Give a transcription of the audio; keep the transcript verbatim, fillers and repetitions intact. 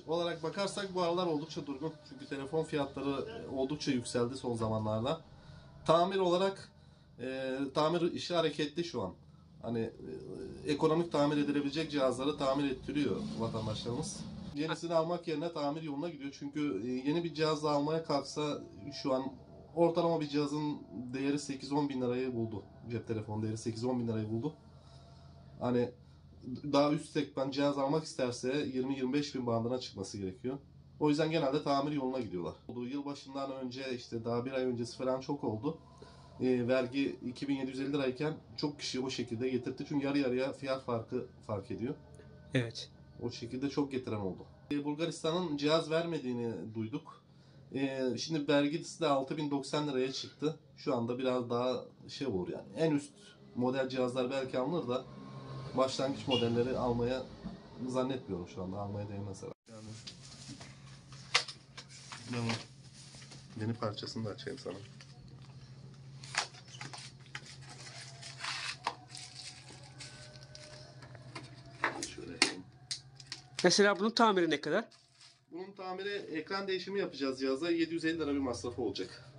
olarak bakarsak bu aralar oldukça durgun. Çünkü telefon fiyatları oldukça yükseldi son zamanlarda. Tamir olarak e, tamir işi hareketli şu an. Hani e, ekonomik tamir edilebilecek cihazları tamir ettiriyor vatandaşlarımız. Yenisini almak yerine tamir yoluna gidiyor. Çünkü e, yeni bir cihaz almaya kalksa şu an ortalama bir cihazın değeri sekiz on bin lirayı buldu. Cep telefonu değeri sekiz on bin lirayı buldu. Hani daha üst segment cihaz almak isterse yirmi yirmi beş bin bandına çıkması gerekiyor. O yüzden genelde tamir yoluna gidiyorlar. Yılbaşından önce işte daha bir ay öncesi falan çok oldu. E, vergi iki bin yedi yüz elli lirayken çok kişi o şekilde getirdi. Çünkü yarı yarıya fiyat farkı fark ediyor. Evet. O şekilde çok getiren oldu. E, Bulgaristan'ın cihaz vermediğini duyduk. E, şimdi vergisi de altı bin doksan liraya çıktı. Şu anda biraz daha şey olur yani. En üst model cihazlar belki alınır da başlangıç modelleri almaya zannetmiyorum şu anda. Almaya değmez herhalde. Yani ben yeni parçasını da açayım sana. Şöyle yapayım. Mesela bunun tamiri ne kadar? Bunun tamiri ekran değişimi yapacağız cihaza. yedi yüz elli lira bir masrafı olacak.